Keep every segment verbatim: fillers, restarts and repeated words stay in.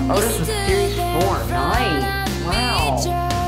Otis Series four. Nice. Wow.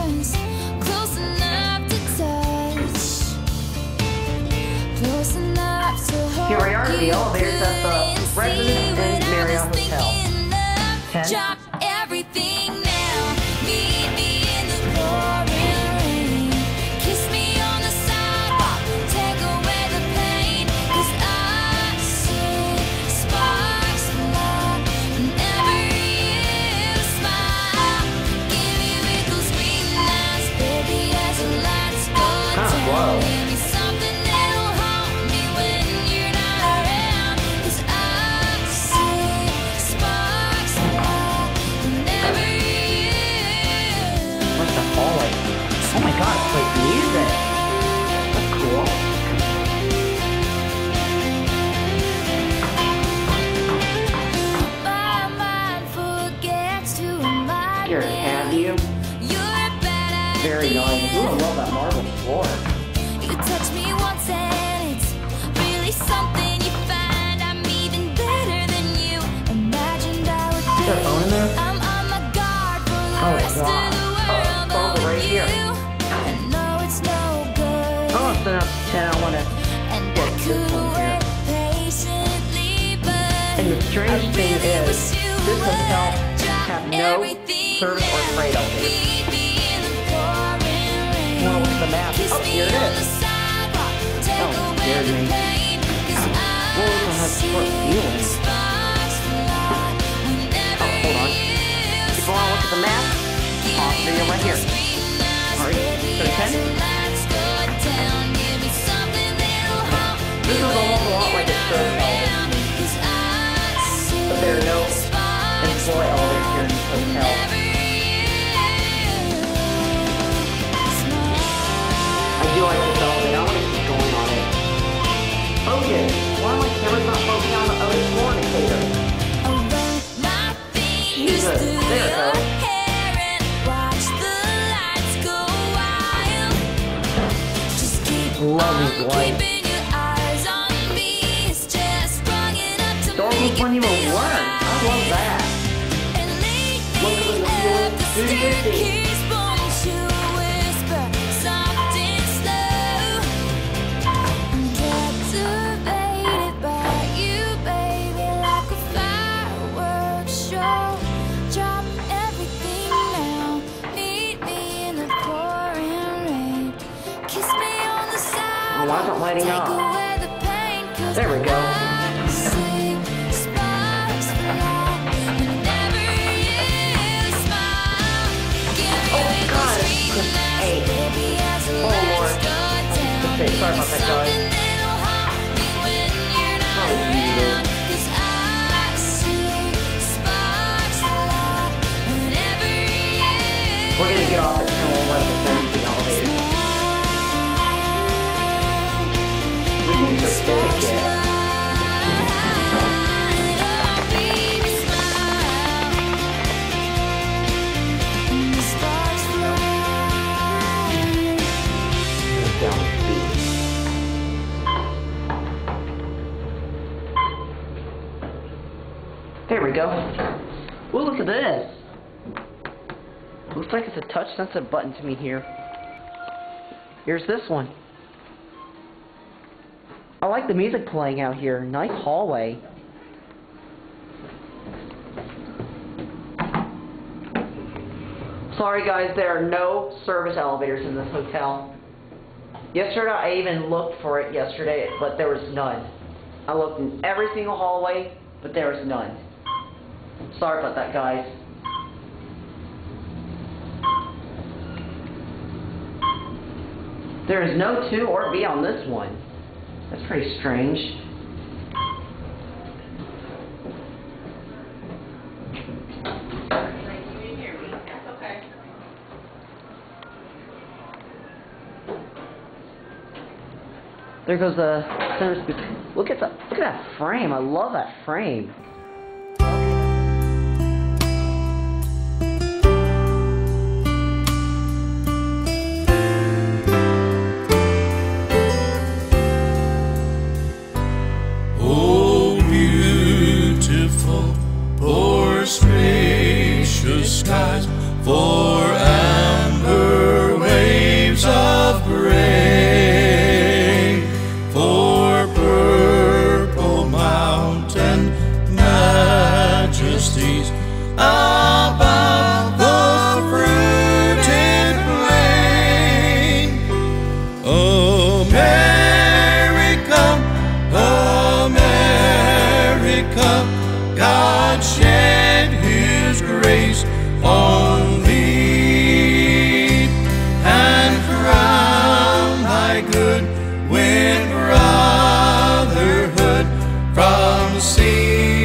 Here we are at the elevators at the Residence and Marriott Hotel. ten. Everything now. Meet me in the pouring rain. Kiss me on the sidewalk. Take away the pain. 'Cause I see sparks fly whenever you smile. Give me with those green lights, baby, as the lights go down. Give me something that'll haunt me when you're not around. 'Cause I see sparks fly whenever you. What's the hallway? Oh my god, it's like music. That's cool. My mind forgets to remind Here, me have you? you're bad. Very nice. Ooh, I love that marble floor. You touch me once and it's really something you find. I'm even better than you imagined I would Is there a phone in be. there? I'm on my guard for the Oh, rest wow. of the Oh, world. phone's but right with here. you, I know it's no good. Oh, it's been up to ten. I want to And get I this could one here. wait patiently, but And the strange I thing really is, wish you this hotel would drop have no everything service or now. freight elevators. Meet me in the pouring rain. Well, look at the map. Kiss Oh, me here it on is. the sidewalk. Take Oh, away scared the me. pain. 'Cause Well, we don't I have see short feelings. sparks fly whenever Oh, hold on. you If you want to look at the map, Give I'll me see you right here. those green lights, Alright, baby, so ten? as the lights go down. Give me something that'll haunt me This is when almost a lot you're like a not service elevator. around. 'Cause I see But there are no sparks employee elevators here in this hotel. whenever you smile. I do like this elevator. I want to keep going on it. Focus. Why am I camera's not focusing on the Otis floor indicator? Run my fingers Jesus, through there it your goes. hair and watch the lights go wild. Just keep Love these on lights. keeping your eyes on me. It's just strong enough to Don't make look when it you feel learn. I love right. that. And lead Look me at the up the view. Do you see? staircase, won't you whisper soft and slow? I'm captivated by you, baby, like a fireworks show. Drop everything now, meet me in the pouring rain. Kiss me on the Oh, why is it sidewalk, lighting take up? away the pain. 'Cause There we go. I see sparks fly whenever you smile. Give me Oh, those God. green lights, Hey. baby, as the Oh, lights Lord. go down. Okay, sorry about that, guys. Something that'll haunt me when you're not Oh, Jesus. around. 'Cause I see sparks fly whenever you We're gonna get off at ten. We'll let the the elevator. We need a certificate. Down the speed. There we go. Ooh, look at this. Looks like it's a touch sensitive button to me here. Here's this one. I like the music playing out here. Nice hallway. Sorry guys, there are no service elevators in this hotel. Yesterday I even looked for it yesterday, but there was none. I looked in every single hallway, but there was none. Sorry about that, guys. There is no two or B on this one. That's pretty strange. There goes the center speaker. Look at the look at that frame. I love that frame. Oh, beautiful, poor space. for amber waves of gray, for purple mountain majesties above the fruited plain. America, America, God shed His grace on thee, and crown thy good with brotherhood from sea